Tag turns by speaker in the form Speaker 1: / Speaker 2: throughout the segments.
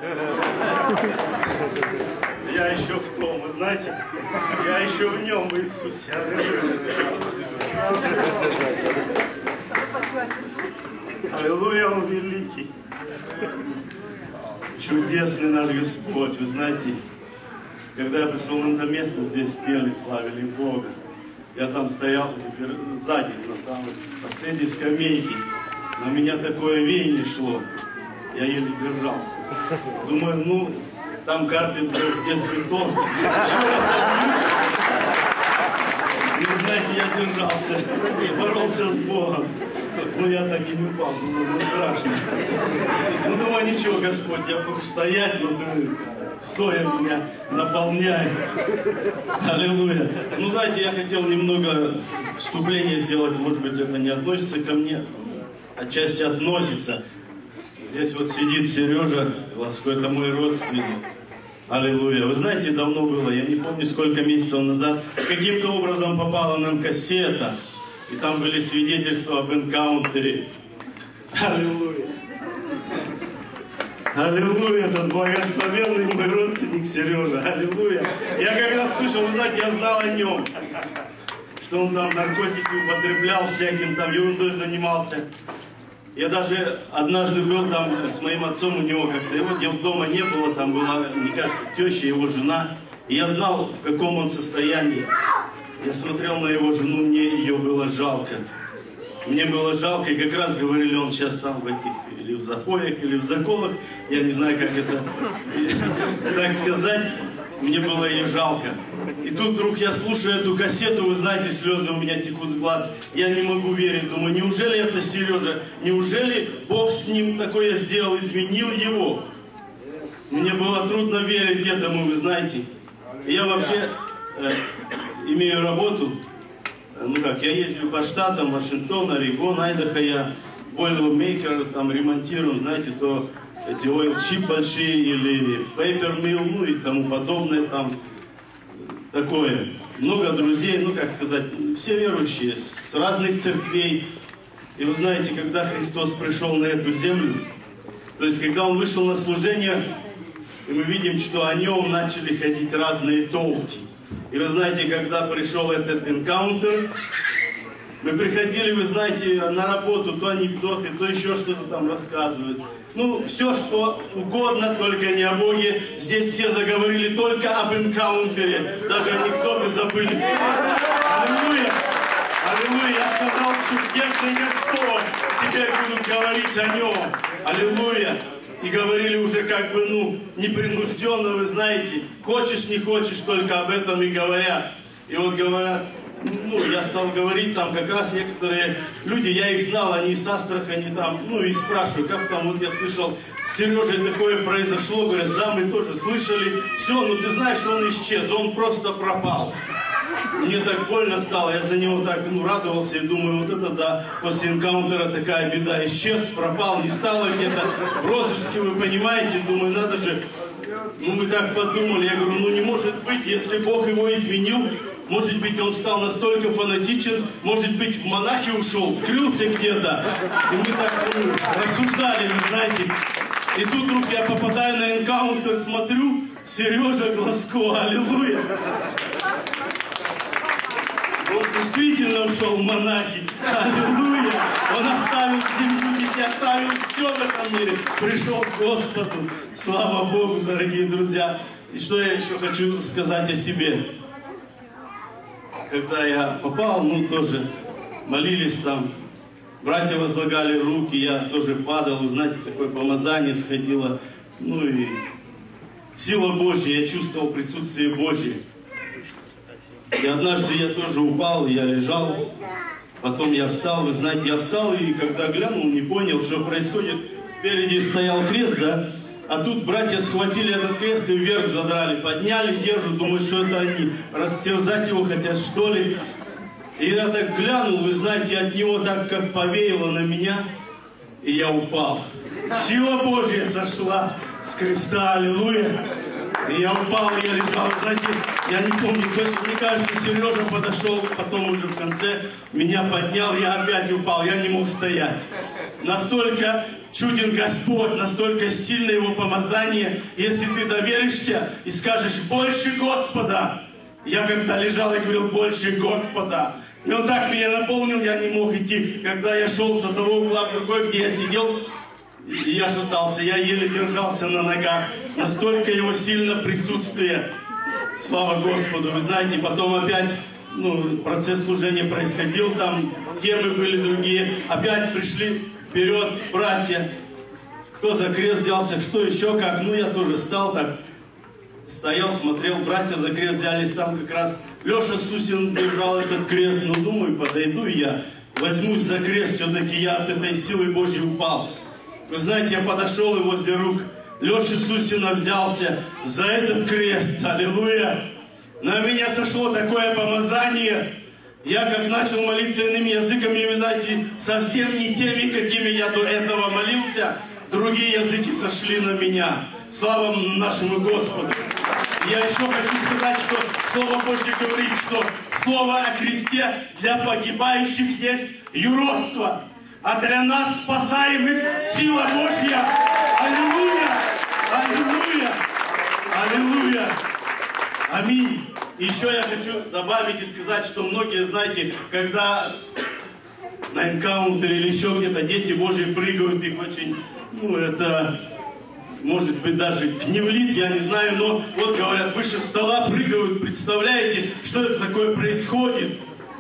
Speaker 1: Я еще в том, вы знаете, я еще в нем, в Иисусе. Аллилуйя, Он великий. Чудесный наш Господь, вы знаете, когда я пришел на это место, здесь пели, славили Бога. Я там стоял теперь сзади, на самой последней скамейке. На меня такое веяние шло. Я еле держался. Думаю, ну, там карпет был, здесь бетон. Еще раз забьюсь. И знаете, я держался и боролся с Богом. Ну, я так и не упал. Думаю, ну, страшно. Ну, думаю, ничего, Господь, я буду стоять, но ты стоя меня наполняй. Аллилуйя. Ну, знаете, я хотел немного вступления сделать. Может быть, это не относится ко мне, отчасти относится. Здесь вот сидит Сережа Глазко, это мой родственник. Аллилуйя. Вы знаете, давно было, я не помню, сколько месяцев назад, каким-то образом попала нам кассета, и там были свидетельства об энкаунтере. Аллилуйя. Аллилуйя, этот благословенный мой родственник Сережа. Аллилуйя. Я как раз слышал, вы знаете, я знал о нем, что он там наркотики употреблял, всяким там ерундой занимался. Я даже однажды был там с моим отцом, у него как-то, его дома не было, там была, мне кажется, теща, его жена. И я знал, в каком он состоянии. Я смотрел на его жену, мне ее было жалко. Мне было жалко, и как раз говорили, он сейчас там в этих, или в запоях, или в заколах. Я не знаю, как это так сказать. Мне было ее жалко. И тут вдруг я слушаю эту кассету, вы знаете, слезы у меня текут с глаз. Я не могу верить, думаю, неужели это Сережа? Неужели Бог с ним такое сделал, изменил его? Мне было трудно верить этому, вы знаете. Я вообще имею работу, ну как, я ездил по штатам, Вашингтон, Орегон, Айдахо, я бойлермейкер, там ремонтирую, знаете, то эти ойл-чип большие или paper mill, ну и тому подобное, там такое. Много друзей, ну как сказать, все верующие, с разных церквей. И вы знаете, когда Христос пришел на эту землю, то есть когда Он вышел на служение, и мы видим, что о Нем начали ходить разные толки. И вы знаете, когда пришел этот энкаунтер, мы приходили, вы знаете, на работу, то анекдоты, то еще что-то там рассказывают. Ну, все, что угодно, только не о Боге. Здесь все заговорили только об энкаунтере. Даже анекдоты забыли. Аллилуйя! Аллилуйя! Я сказал, чудесный Господь. Теперь будут говорить о Нем. Аллилуйя! И говорили уже как бы, ну, непринужденно, вы знаете. Хочешь, не хочешь, только об этом и говорят. И вот говорят, ну, я стал говорить, там как раз некоторые люди, я их знал, они из Астрахани там, ну, и спрашиваю, как там, вот я слышал, с Сережей такое произошло, говорят, да, мы тоже слышали, все, ну, ты знаешь, он исчез, он просто пропал. Мне так больно стало, я за него так, ну, радовался и думаю, вот это да, после энкаунтера такая беда, исчез, пропал, не стало где-то в розыске, вы понимаете, думаю, надо же, ну, мы так подумали, я говорю, ну, не может быть, если Бог его изменил, может быть, он стал настолько фанатичен, может быть, в монахи ушел, скрылся где-то. И мы так рассуждали, вы знаете. И тут вдруг я попадаю на энкаунтер, смотрю, Сережа Глазко, аллилуйя. Он действительно ушел в монахи, аллилуйя. Он оставил семью, детей, оставил все в этом мире. Пришел к Господу. Слава Богу, дорогие друзья. И что я еще хочу сказать о себе. Когда я попал, ну, тоже молились там, братья возлагали руки, я тоже падал, вы знаете, такое помазание сходило, ну, и сила Божья, я чувствовал присутствие Божье. И однажды я тоже упал, я лежал, потом я встал, вы знаете, я встал, и когда глянул, не понял, что происходит. Спереди стоял крест, да, а тут братья схватили этот крест и вверх задрали, подняли, держат, думают, что это они, растерзать его хотят, что ли. И я так глянул, вы знаете, от него так как повеяло на меня, и я упал. Сила Божья сошла с креста, аллилуйя. И я упал, и я лежал, знаете, я не помню, то есть, мне кажется, Сережа подошел, потом уже в конце меня поднял, я опять упал, я не мог стоять. Настолько чуден Господь, настолько сильно Его помазание, если ты доверишься и скажешь: больше Господа. Я когда лежал и говорил: больше Господа. И Он так меня наполнил, я не мог идти. Когда я шел с одного угла в другой, где я сидел, и я шатался, я еле держался на ногах. Настолько Его сильно присутствие. Слава Господу. Вы знаете, потом опять процесс служения происходил, там темы были другие. Опять пришли вперед братья. Кто за крест взялся, что еще как. Я тоже стал так. Стоял, смотрел, братья за крест взялись, там как раз Леша Сусин держал этот крест. Думаю, подойду и я возьмусь за крест, все-таки я от этой силы Божьей упал. Вы знаете, я подошел и возле рук Леши Сусина взялся за этот крест. Аллилуйя! На меня сошло такое помазание. Я как начал молиться иными языками, вы знаете, совсем не теми, какими я до этого молился, другие языки сошли на меня. Слава нашему Господу! Я еще хочу сказать, что Слово Божье говорит, что Слово о кресте для погибающих есть юродство, а для нас, спасаемых, сила Божья. Аллилуйя! Аллилуйя! Аллилуйя! Аминь! И еще я хочу добавить и сказать, что многие, знаете, когда на энкаунтере или еще где-то дети Божьи прыгают, их очень, это... может быть, даже гневлит, я не знаю, но вот говорят, выше стола прыгают, представляете, что это такое происходит?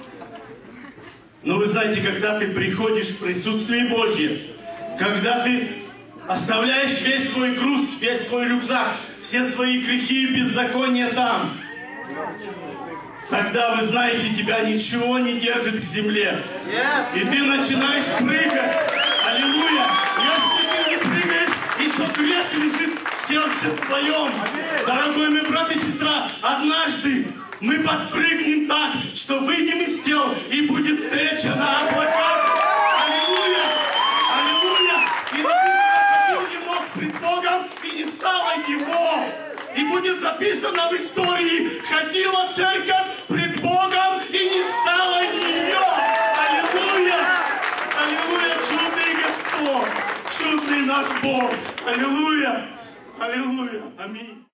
Speaker 1: Но вы знаете, когда ты приходишь в присутствие Божье, когда ты оставляешь весь свой груз, весь свой рюкзак, все свои грехи и беззакония там, тогда, вы знаете, тебя ничего не держит к земле. И ты начинаешь прыгать. Аллилуйя! Если ты не прыгаешь, еще грех лежит в сердце твоем. Дорогой мой брат и сестра, однажды мы подпрыгнем так, что выйдем из тел, и будет встреча на облаках. Аллилуйя! Аллилуйя! И написано: ходил Енох пред Богом, и не стало его. И будет записано в истории: ходила церковь пред Богом, и не стало ее. Аллилуйя! Аллилуйя! Чудный Господь! Чудный наш Бог! Аллилуйя! Аллилуйя! Аминь!